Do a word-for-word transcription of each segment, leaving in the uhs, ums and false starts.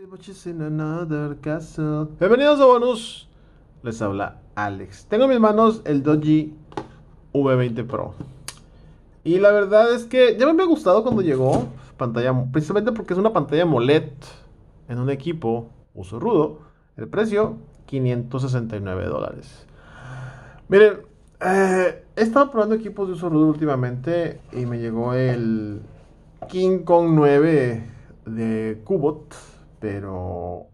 Bienvenidos a Bonus. Les habla Alex. Tengo en mis manos el Doji V veinte Pro. Y la verdad es que ya me había gustado cuando llegó. Pantalla, precisamente porque es una pantalla AMOLED en un equipo uso rudo. El precio, quinientos sesenta y nueve dólares. Miren, eh, he estado probando equipos de uso rudo últimamente y me llegó el King Kong nueve de Cubot, pero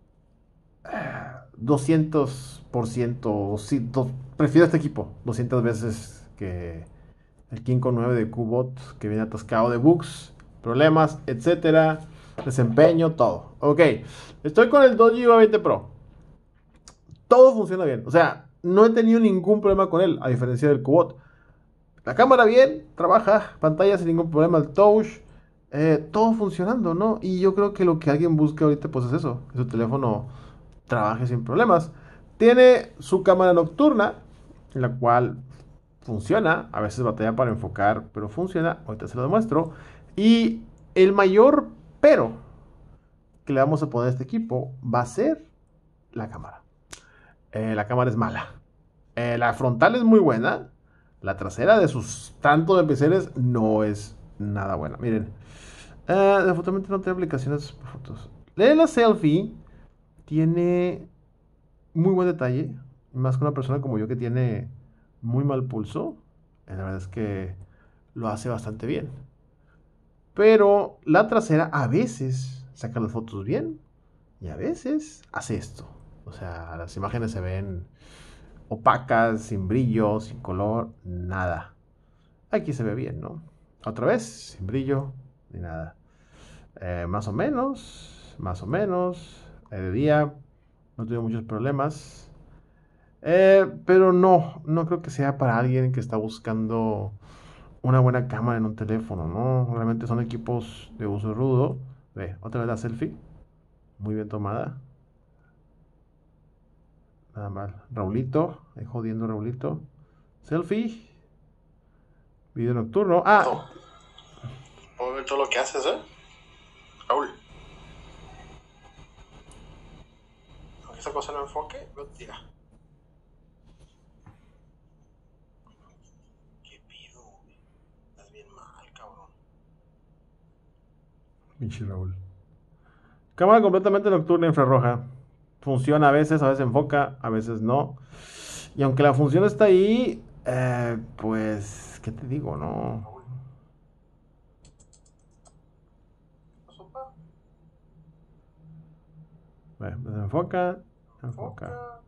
doscientos por ciento, sí, do, prefiero este equipo doscientas veces que el King Kong nueve de Cubot, que viene atascado de bugs, problemas, etcétera, desempeño, todo. Ok, estoy con el Doji V veinte Pro. Todo funciona bien, o sea, no he tenido ningún problema con él, a diferencia del Cubot. La cámara bien, trabaja, pantalla sin ningún problema, el touch, eh, todo funcionando, ¿no? Y yo creo que lo que alguien busca ahorita pues es eso, que su teléfono trabaje sin problemas. Tiene su cámara nocturna, en la cual funciona, a veces batalla para enfocar, pero funciona, ahorita se lo demuestro. Y el mayor pero que le vamos a poner a este equipo va a ser la cámara. Eh, la cámara es mala. Eh, la frontal es muy buena. La trasera de sus tantos megapíxeles no es nada buena. Miren, uh, desafortunadamente no tiene aplicaciones para fotos. Lee la selfie. Tiene muy buen detalle. Más que una persona como yo que tiene muy mal pulso. La verdad es que lo hace bastante bien. Pero la trasera a veces saca las fotos bien. Y a veces hace esto. O sea, las imágenes se ven opacas, sin brillo, sin color, nada. Aquí se ve bien, ¿no? Otra vez, sin brillo, ni nada. Eh, más o menos, más o menos. Eh, de día, no tuve muchos problemas. Eh, pero no, no creo que sea para alguien que está buscando una buena cámara en un teléfono, ¿no? Realmente son equipos de uso rudo. Ve, otra vez la selfie. Muy bien tomada. Nada mal. Raulito, ahí jodiendo Raulito. Selfie. Video nocturno. Ah, Puedo ver todo lo que haces, ¿eh? Raúl. Aunque esa cosa no enfoque, lo tira. ¿Qué pido? Estás bien mal, cabrón. pinche Raúl. Cámara completamente nocturna infrarroja. Funciona a veces, a veces enfoca, a veces no. Y aunque la función está ahí, eh, pues, ¿qué te digo, no? Raúl. ¿La sopa? Bueno, pues enfoca, enfoca.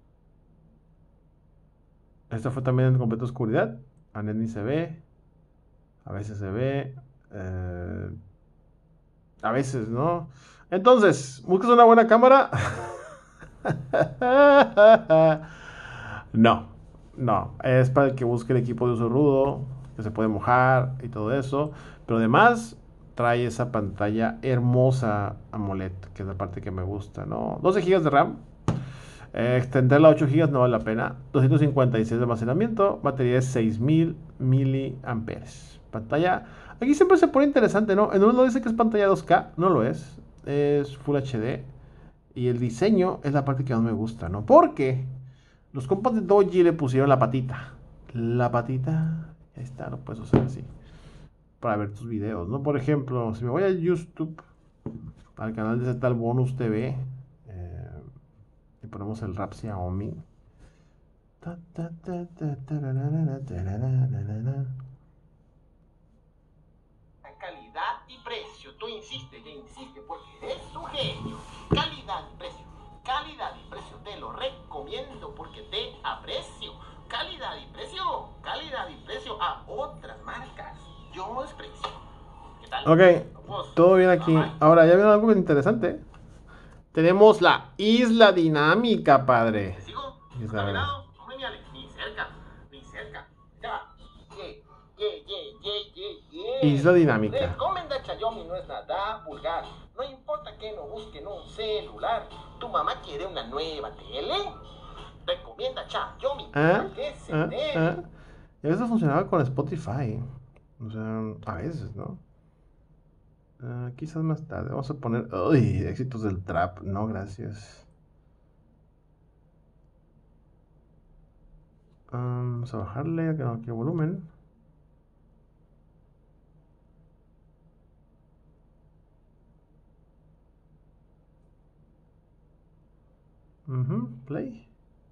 Esta fue también en completa oscuridad. A net ni se ve. A veces se ve. Eh, a veces, ¿no? Entonces, ¿buscas una buena cámara? No, no. Es para el que busque el equipo de uso rudo, que se puede mojar y todo eso. Pero además trae esa pantalla hermosa AMOLED, que es la parte que me gusta, ¿no? doce gigas de RAM. Eh, extenderla a ocho gigas no vale la pena. doscientos cincuenta y seis de almacenamiento. Batería de seis mil miliamperes. Pantalla. Aquí siempre se pone interesante, ¿no? En uno dice que es pantalla dos K. No lo es. Es Full H D. Y el diseño es la parte que más me gusta, ¿no? Porque los compas de Doji le pusieron la patita. La patita. Ahí está, lo puedes usar así. Para ver tus videos, ¿no? Por ejemplo, si me voy a YouTube, al canal de ese tal Bonus T V. Eh, y ponemos el rap Xiaomi. Ta, ta, ta, ta, tararara, tararara. Calidad y precio. Tú insistes y insistes porque eres un genio. Calidad y precio. Calidad y precio. Te lo recomiendo porque te aprecio. Calidad y precio. Calidad y precio a otras marcas. Yo desprecio. ¿Qué tal? Ok, todo bien aquí. Ahora, ya vieron algo interesante. Tenemos la isla dinámica, padre. ¿Te sigo? Isla, ¿Caminado? Hombre, ni, ni cerca. Ni cerca. Ya. Ye, ye, ye, ye, ye, ye. isla dinámica. Recomienda Xiaomi no es nada vulgar. No importa que no busquen un celular. Tu mamá quiere una nueva tele. Recomienda Xiaomi. ¿Ah? Que se ¿Ah? dé. ¿Ah? Y eso funcionaba con Spotify. O sea, a veces, ¿no? Uh, quizás más tarde. Vamos a poner... Uy, éxitos del trap. No, gracias. Um, vamos a bajarle a que no quiero volumen. Uh-huh, play.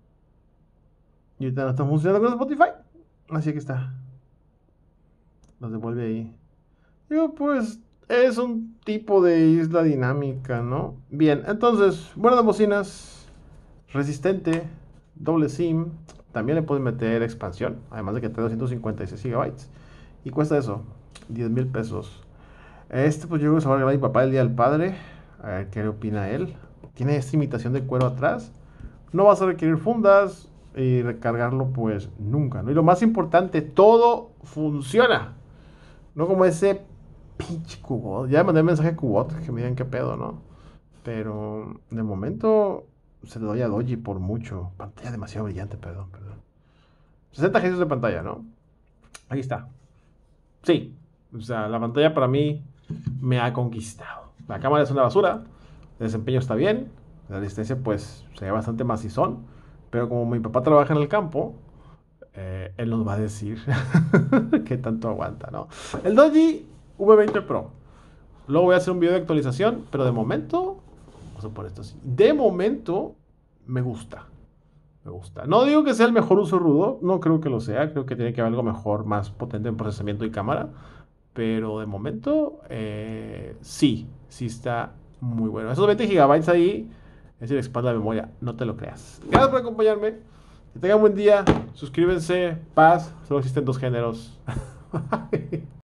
Y ahorita no está funcionando con Spotify. Así que está. Nos devuelve ahí. Digo, pues es un tipo de isla dinámica, ¿no? Bien, entonces, buenas bocinas, resistente, doble SIM. También le puedes meter expansión, además de que trae doscientos cincuenta y seis gigabytes. Y cuesta eso, diez mil pesos. Este, pues yo creo que se va a regalar a mi papá el día del padre. A ver qué opina él. Tiene esta imitación de cuero atrás. No vas a requerir fundas. Y recargarlo, pues nunca, ¿no? Y lo más importante, todo funciona. No como ese pinche Cubot. Ya mandé mensaje a Cubot que me digan qué pedo, ¿no? Pero de momento se le doy a Doji por mucho. Pantalla demasiado brillante, perdón, perdón. sesenta Hz de pantalla, ¿no? Ahí está. Sí. O sea, la pantalla para mí me ha conquistado. La cámara es una basura. El desempeño está bien. La resistencia, pues, se ve bastante macizón. Pero como mi papá trabaja en el campo, eh, él nos va a decir qué tanto aguanta, ¿no? El Doji V veinte Pro. Luego voy a hacer un video de actualización, pero de momento, vamos a poner esto así. De momento, me gusta. Me gusta. No digo que sea el mejor uso rudo, no creo que lo sea. Creo que tiene que haber algo mejor, más potente en procesamiento y cámara. Pero de momento, eh, sí, sí está muy bueno. Esos veinte gigabytes ahí, es decir, expande la memoria, no te lo creas. Gracias por acompañarme. Que tengan buen día. Suscríbanse. Paz. Solo existen dos géneros.